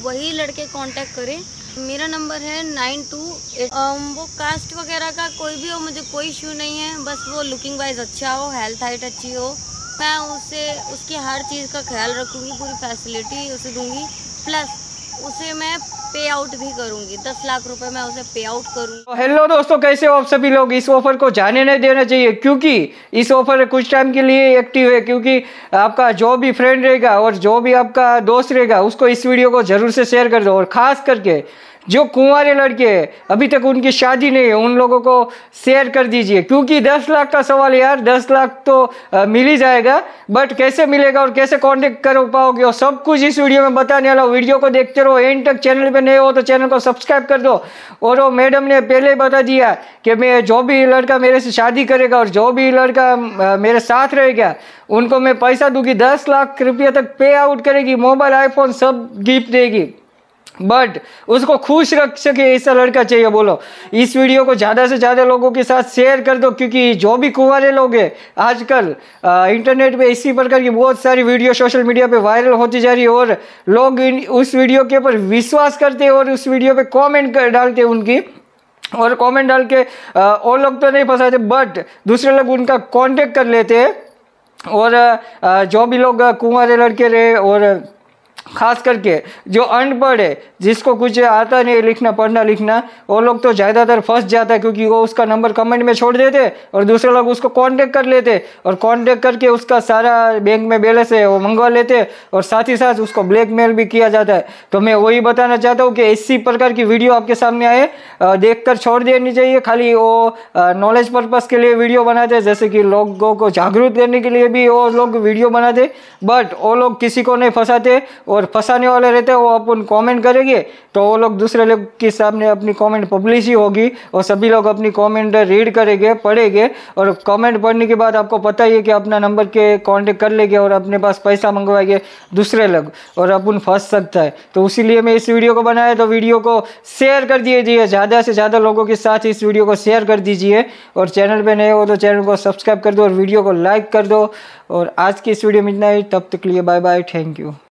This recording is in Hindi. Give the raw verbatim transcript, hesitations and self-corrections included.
वही लड़के कांटेक्ट करें। मेरा नंबर है नाइन टू एट। वो कास्ट वगैरह का कोई भी हो, मुझे कोई इशू नहीं है, बस वो लुकिंग वाइज अच्छा हो, हेल्थ हाइट अच्छी हो। मैं उसे उसकी हर चीज़ का ख्याल रखूँगी, पूरी फैसिलिटी उसे दूँगी, प्लस उसे मैं पे आउट भी करूंगी। दस लाख रुपए मैं उसे पे आउट करूंगी। हेलो दोस्तों, कैसे हो आप सभी लोग। इस ऑफर को जाने नहीं देना चाहिए, क्योंकि इस ऑफर कुछ टाइम के लिए एक्टिव है। क्योंकि आपका जो भी फ्रेंड रहेगा और जो भी आपका दोस्त रहेगा उसको इस वीडियो को जरूर से शेयर कर दो। और खास करके जो कुंवारे लड़के हैं, अभी तक उनकी शादी नहीं है, उन लोगों को शेयर कर दीजिए। क्योंकि दस लाख का सवाल है यार, दस लाख तो आ, मिल ही जाएगा, बट कैसे मिलेगा और कैसे कांटेक्ट कर पाओगे और सब कुछ इस वीडियो में बताने वाला हूं। वीडियो को देखते रहो एंड तक। चैनल पे नए हो तो चैनल को सब्सक्राइब कर दो। और वो मैडम ने पहले ही बता दिया कि मैं जो भी लड़का मेरे से शादी करेगा और जो भी लड़का आ, मेरे साथ रहेगा उनको मैं पैसा दूंगी, दस लाख रुपये तक पे आउट करेगी, मोबाइल आईफोन सब गिफ्ट देगी। बट उसको खुश रख सके ऐसा लड़का चाहिए। बोलो, इस वीडियो को ज़्यादा से ज़्यादा लोगों के साथ शेयर कर दो। क्योंकि जो भी कुंवारे लोग हैं आजकल इंटरनेट पे इसी प्रकार की बहुत सारी वीडियो सोशल मीडिया पे वायरल होती जा रही है और लोग इन उस वीडियो के ऊपर विश्वास करते हैं और उस वीडियो पे कमेंट कर डालते हैं उनकी, और कमेंट डाल के और लोग तो नहीं फंसाते बट दूसरे लोग उनका कॉन्टेक्ट कर लेते हैं। और आ, जो भी लोग कुंवारे लड़के रहे और खास करके जो अनपढ़ है, जिसको कुछ आता नहीं लिखना पढ़ना लिखना, वो लोग तो ज़्यादातर फंस जाता है। क्योंकि वो उसका नंबर कमेंट में छोड़ देते और दूसरे लोग उसको कांटेक्ट कर लेते और कांटेक्ट करके उसका सारा बैंक में बैलेंस है वो मंगवा लेते और साथ ही साथ उसको ब्लैकमेल भी किया जाता है। तो मैं वही बताना चाहता हूँ कि इसी प्रकार की वीडियो आपके सामने आए देख कर छोड़ देनी चाहिए। खाली वो नॉलेज पर्पज़ के लिए वीडियो बनाते हैं, जैसे कि लोगों को जागरूक करने के लिए भी वो लोग वीडियो बनाते, बट वो लोग किसी को नहीं फंसाते और फंसाने वाले रहते हैं। वो अपन कमेंट करेंगे तो वो लोग दूसरे लोग के सामने अपनी कमेंट पब्लिश ही होगी और सभी लोग अपनी कमेंट रीड करेंगे पढ़ेंगे और कमेंट पढ़ने के बाद आपको पता ही है कि अपना नंबर के कांटेक्ट कर लेंगे और अपने पास पैसा मंगवाएंगे दूसरे लोग और अपन फंस सकता है। तो इसीलिए मैं इस वीडियो को बनाया। तो वीडियो को शेयर कर दीजिए, ज़्यादा से ज़्यादा लोगों के साथ इस वीडियो को शेयर कर दीजिए। और चैनल पर नए हो तो चैनल को सब्सक्राइब कर दो और वीडियो को लाइक कर दो। और आज की इस वीडियो में इतना ही, तब तक के लिए बाय बाय, थैंक यू।